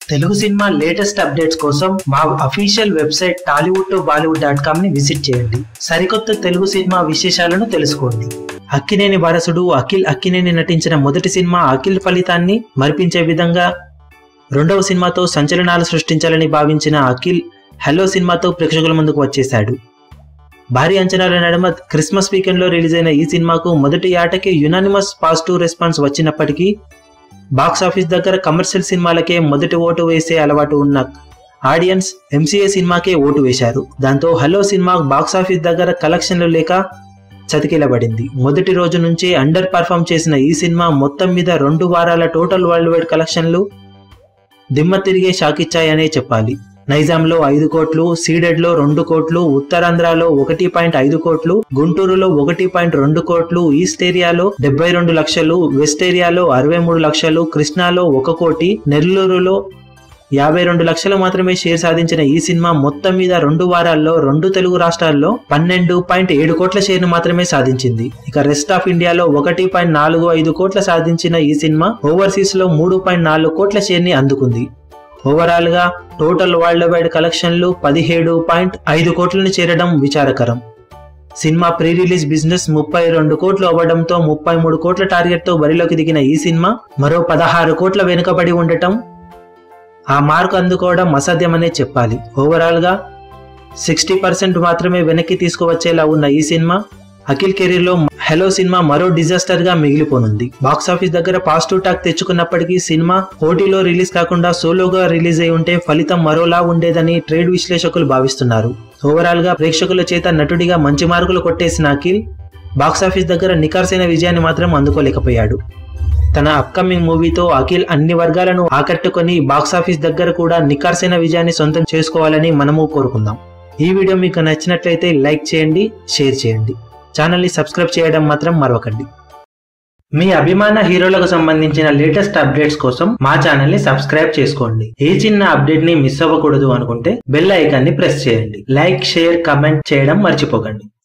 Telugu cinema latest updates కోసం మా official website tollywood2bollywood.com ని విజిట్ చేయండి. సరికొత్త తెలుగు సినిమా విశేషాలను తెలుసుకోండి. అక్కినేని వారసుడు అఖిల్ అక్కినేని నటించిన మొదటి సినిమా అఖిల్ ఫలితాన్ని మరిపించే విధంగా రెండవ సినిమాతో సంచలనాలు సృష్టించాలని భావించిన అఖిల్ హలో సినిమాతో ప్రేక్షకుల ముందుకు వచ్చేశాడు. భారీ అంచనాల నడుమ క్రిస్మస్ వీకెండ్ లో రిలీజ్ అయిన ఈ సినిమాకు మొదటి ఆటకి యునానిమస్ పాజిటివ్ రెస్పాన్స్ వచ్చినప్పటికీ బాక్స్ ఆఫీస్ దగ్గర కమర్షియల్ సినిమాలకే మొదటి ఓటు వేసే అలవాటు ఉన్న ఆడియన్స్ ఎంసీఏ సినిమాకే ఓటు వేశారు. దాంతో హలో సినిమా బాక్స్ ఆఫీస్ దగ్గర కలెక్షన్లు లేక చతికిలబడింది. మొదటి రోజు నుంచే అండర్ పర్ఫామ్ చేసిన ఈ సినిమా మొత్తం మీద 2 వారాల టోటల్ వరల్డ్ వైడ్ కలెక్షన్లు దిమ్మ తిరిగే షాకిచ్చాయనే చెప్పాలి. నైజాంలో 5 కోట్లు, సీడెడ్ లో 2 కోట్లు, ఉత్తరాంధ్రలో 1.5 కోట్లు, గుంటూరులో 1.2 కోట్లు, ఈస్ట్ ఏరియాలో 72 లక్షలు, వెస్ట్ ఏరియాలో 63 లక్షలు, కృష్ణాలో 1 కోటి, నెల్లూరులో 52 లక్షలు మాత్రమే షేర్ సాధించిన ఈ సినిమా మొత్తం మీద 2 వారాల్లో 2 తెలుగు రాష్ట్రాల్లో 12.7 కోట్ల షేర్ ను మాత్రమే సాధించింది. ఇక రెస్ట్ ఆఫ్ ఇండియాలో 1.45 కోట్ల సాధించిన ఈ సినిమా ఓవర్సీస్ లో 3.4 కోట్ల షేర్ ని అందుకుంది. ఓవరాల్ గా టోటల్ వరల్డ్ వైడ్ కలెక్షన్లు 17.5 కోట్లను చేరడం విచారకరం. సినిమా ప్రీ రిలీజ్ బిజినెస్ 32 కోట్లు అవ్వడంతో 33 కోట్ల టార్గెట్ తో బరిలోకి దిగిన ఈ సినిమా మరో 16 కోట్ల వెనుకబడి ఉండటం ఆ మార్కు అందుకోవడం అసాధ్యమనే చెప్పాలి. ఓవరాల్ గా 60% మాత్రమే వెనక్కి తీసుకువచ్చేలా ఉన్న ఈ సినిమా అఖిల్ కెరీర్ లో హలో సినిమా మరో డిజాస్టర్ గా మిగిలిపోనుంది. బాక్స్ ఆఫీస్ దగ్గర పాజిటివ్ టాక్ తెచ్చుకున్నప్పటికీ సినిమా ఓటీలో రిలీజ్ కాకుండా సోలోగా రిలీజ్ అయి ఉంటే ఫలితం మరోలా ఉండేదని ట్రేడ్ విశ్లేషకులు భావిస్తున్నారు. ఓవరాల్ గా ప్రేక్షకుల చేత నటుడిగా మంచి మార్కులు కొట్టేసిన అఖిల్ బాక్స్ ఆఫీస్ దగ్గర నికార్సైన విజయాన్ని మాత్రం అందుకోలేకపోయాడు. తన అప్కమింగ్ మూవీతో అఖిల్ అన్ని వర్గాలను ఆకట్టుకొని బాక్స్ ఆఫీస్ దగ్గర కూడా నికార్సైన విజయాన్ని సొంతం చేసుకోవాలని మనము కోరుకుందాం. ఈ వీడియో మీకు నచ్చినట్లయితే లైక్ చేయండి, షేర్ చేయండి, ఛానల్ ని సబ్స్క్రైబ్ చేయడం మాత్రం మరవకండి. మీ అభిమాన హీరోలకు సంబంధించిన లేటెస్ట్ అప్డేట్స్ కోసం మా ఛానల్ ని సబ్స్క్రైబ్ చేసుకోండి. ఏ చిన్న అప్డేట్ ని మిస్ అవ్వకూడదు అనుకుంటే బెల్ ఐకాన్ ని ప్రెస్ చేయండి. లైక్, షేర్, కమెంట్ చేయడం మర్చిపోకండి.